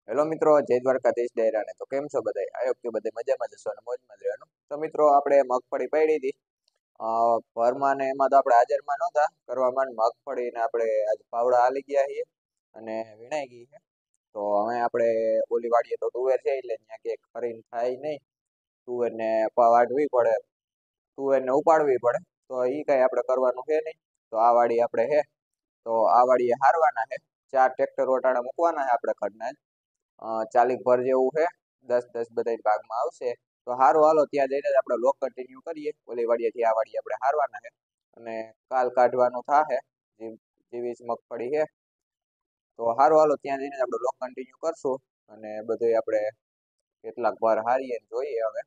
Hello મિત્રો, જય દ્વારકાધીશ ડાયરાને. તો કેમ છો બધા? આયો કે બધા મજામાં જશો અને મોજમાં જ રહેવાનું. તો મિત્રો, આપણે મગફળી પડી હતી ભરમાં ને એમાં તો આપણે હાજરમાં નહોતા કરવામાં. મગફળીને આપણે આજ પાવડા હાલી ગયા છીએ અને વીણાઈ ગઈ છે. તો હવે આપણે ઓલી વાડીએ તો તુવેર છે એટલે ત્યાં ક્યાંક ફરીને થાય નહીં. તુવેરને વાઢવી પડે, તુવેરને ઉપાડવી પડે. તો એ કાંઈ આપણે કરવાનું છે નહીં. તો આ વાડી આપણે છે, તો આ વાડીએ હારવાના છે. 4 ટ્રેક્ટર ઓટાડા મૂકવાના છે આપણે ઘરના જ. 40 ભર જેવું છે, 10-10 બધા ભાગમાં આવશે. તો સારું, હાલો ત્યાં જઈને જ આપણે લોક કન્ટિન્યુ કરીએ. ઓલી વાડીએથી આ વાડીએ આપણે હારવાના છે અને કાલ કાઢવાનું થાશે જેવી મગફળી છે. તો સારું, હાલો ત્યાં જઈને આપણે લોક કન્ટિન્યુ કરશું અને બધું આપણે કેટલાક ભર હારીએ જોઈએ હવે.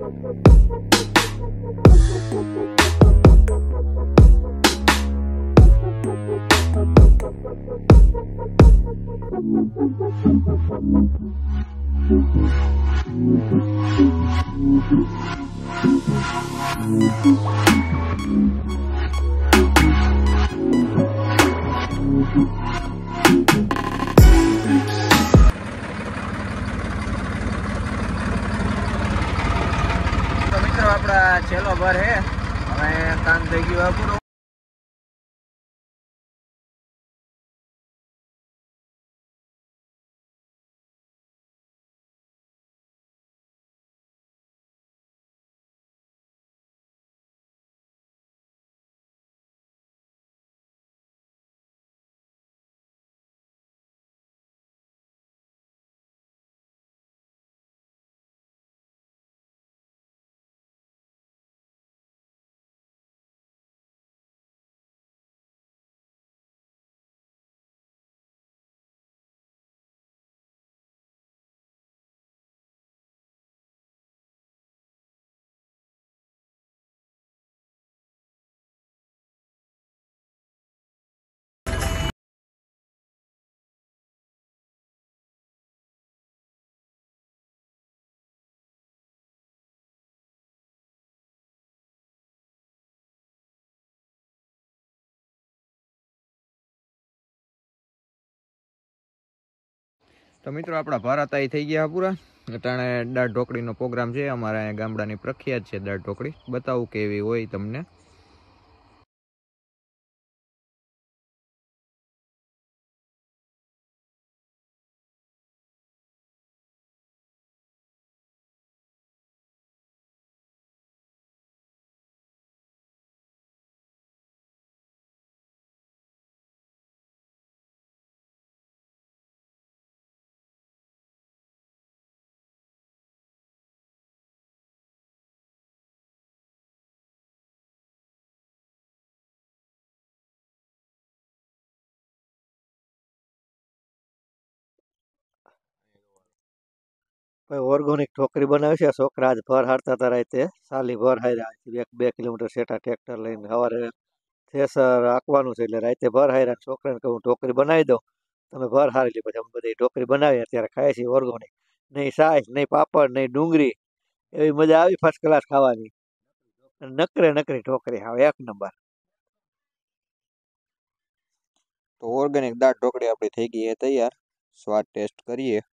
તો મિત્રો આપણા છેલ્લો ભર હે, હવે કામ થઈ ગયું પૂરું. તો મિત્રો આપણા ભારતાઈ થઈ ગયા પૂરા. અટાણે દાળ ઢોકળીનો પ્રોગ્રામ છે અમારા અહીંયા ગામડાની પ્રખ્યાત છે દાળ ઢોકળી. બતાવું કેવી હોય તમને. ઓર્ગોનિક ઢોકળી બનાવી છે છોકરા. આજ ભર હારતા હતા રાતે, સાલી ભર હાર્યા. 1-2 કિલોમીટર સેટા ટ્રેક્ટર લઈને સવારે થેસર આંકવાનું છે એટલે રાતે ભર હાર્યા. છોકરાને કહું ઢોકળી બનાવી દો, તમે ભર હારી લી. પછી અમે બધી ઢોકળી બનાવી, અત્યારે ખાઈએ છીએ ઓર્ગોનિક. નહીં સાસ, નહીં પાપડ, નહીં ડુંગળી. એવી મજા આવી ફર્સ્ટ ક્લાસ ખાવાની. નકરે નકરી ઢોકળી, હા એક નંબર. તો ઓર્ગેનિક દાળ ઢોકળી આપણી થઈ ગઈ છે તૈયાર. સ્વાદ ટેસ્ટ કરીએ.